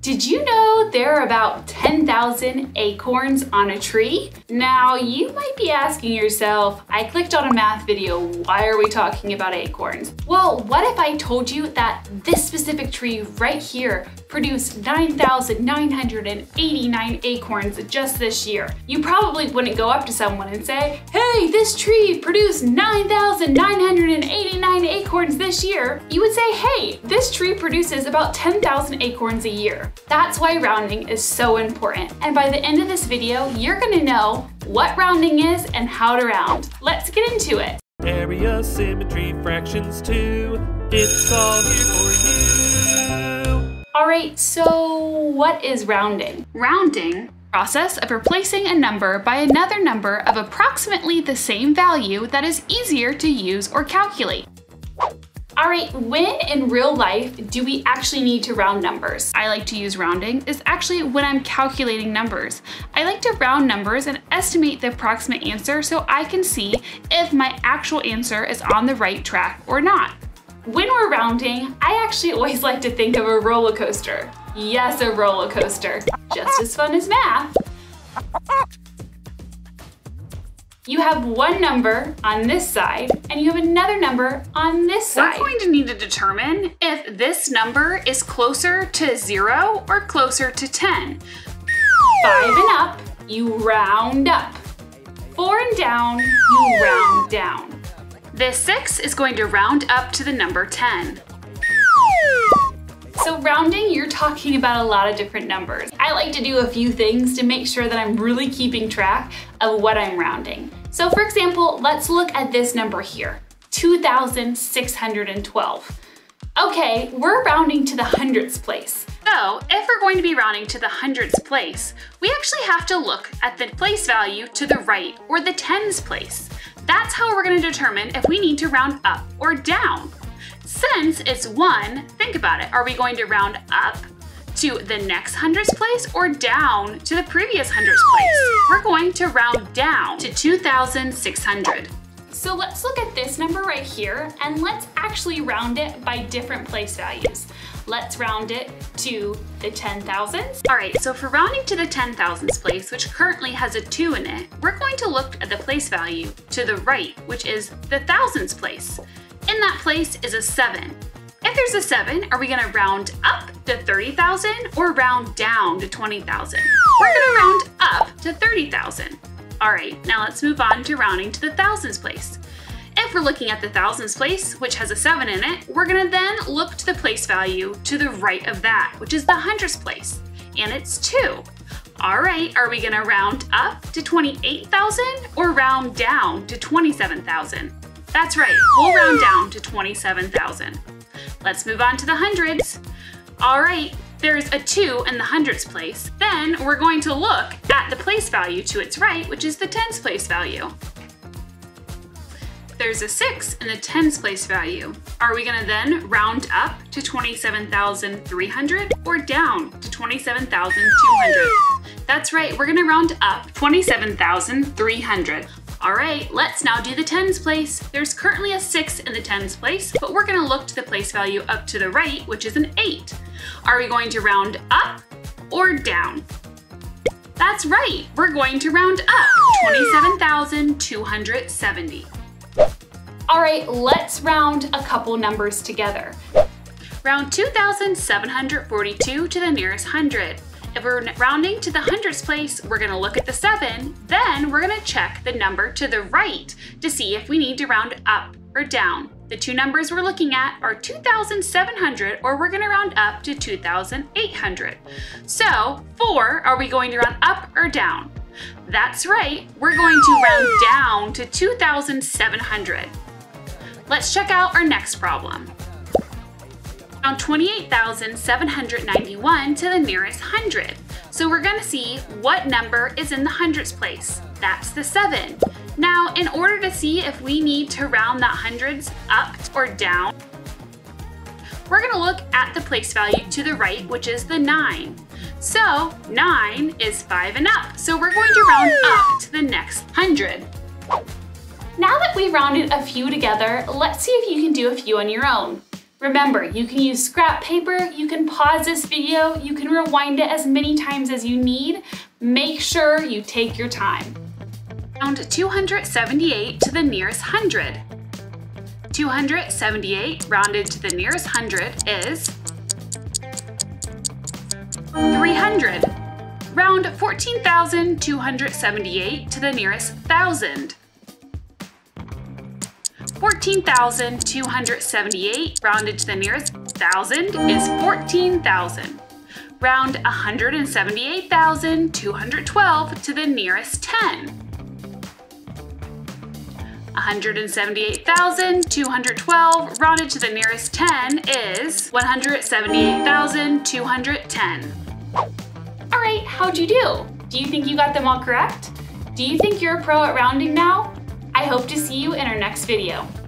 Did you know there are about 10,000 acorns on a tree? Now, you might be asking yourself, I clicked on a math video, why are we talking about acorns? Well, what if I told you that this specific tree right here produced 9,989 acorns just this year? You probably wouldn't go up to someone and say, hey, this tree produced 9,989 acorns this year. You would say, hey, this tree produces about 10,000 acorns a year. That's why rounding is so important. And by the end of this video, you're gonna know what rounding is and how to round. Let's get into it. Area, symmetry, fractions too. It's all here for you. All right, so what is rounding? Rounding, process of replacing a number by another number of approximately the same value that is easier to use or calculate. All right, when in real life do we actually need to round numbers? I like to use rounding is actually when I'm calculating numbers. I like to round numbers and estimate the approximate answer so I can see if my actual answer is on the right track or not. When we're rounding, I actually always like to think of a roller coaster. Yes, a roller coaster. Just as fun as math. You have one number on this side and you have another number on this side. We're going to need to determine if this number is closer to 0 or closer to 10. 5 and up, you round up. 4 and down, you round down. This 6 is going to round up to the number 10. So rounding, you're talking about a lot of different numbers. I like to do a few things to make sure that I'm really keeping track of what I'm rounding. So for example, let's look at this number here, 2,612. Okay, we're rounding to the hundredths place. So if we're going to be rounding to the hundredths place, we actually have to look at the place value to the right or the tens place. That's how we're going to determine if we need to round up or down. Since it's 1, think about it. Are we going to round up to the next hundredths place or down to the previous hundredths place? We're going to round down to 2,600. So let's look at this number right here and let's actually round it by different place values. Let's round it to the 10,000s. All right, so for rounding to the 10,000s place, which currently has a 2 in it, we're going to look at the place value to the right, which is the thousands place. In that place is a 7. If there's a 7, are we gonna round up to 30,000 or round down to 20,000? We're gonna round up to 30,000. All right, now let's move on to rounding to the thousands place. If we're looking at the thousands place, which has a 7 in it, we're gonna then look to the place value to the right of that, which is the hundredths place, and it's 2. All right, are we gonna round up to 28,000 or round down to 27,000? That's right, we'll round down to 27,000. Let's move on to the hundreds. All right, there's a 2 in the hundredths place. Then we're going to look at the place value to its right, which is the tens place value. There's a 6 in the tens place value. Are we gonna then round up to 27,300 or down to 27,200? That's right, we're gonna round up 27,300. All right, let's now do the tens place. There's currently a 6 in the tens place, but we're gonna look to the place value up to the right, which is an 8. Are we going to round up or down? That's right, we're going to round up, 27,270. All right, let's round a couple numbers together. Round 2,742 to the nearest hundred. If we're rounding to the hundredths place, we're gonna look at the 7, then we're gonna check the number to the right to see if we need to round up or down. The two numbers we're looking at are 2,700 or we're gonna round up to 2,800. So 4, are we going to round up or down? That's right, we're going to round down to 2,700. Let's check out our next problem. Round 28,791 to the nearest hundred. So we're gonna see what number is in the hundredths place. That's the 7. Now, in order to see if we need to round that hundreds up or down, we're gonna look at the place value to the right, which is the 9. So 9 is 5 and up. So we're going to round up to the next 100. Now that we've rounded a few together, let's see if you can do a few on your own. Remember, you can use scrap paper, you can pause this video, you can rewind it as many times as you need. Make sure you take your time. Round 278 to the nearest 100. 278 rounded to the nearest 100 is 300. Round 14,278 to the nearest 1,000. 14,278 rounded to the nearest 1,000 is 14,000. Round 178,212 to the nearest 10. 178,212 rounded to the nearest 10 is 178,210. All right, how'd you do? Do you think you got them all correct? Do you think you're a pro at rounding now? I hope to see you in our next video.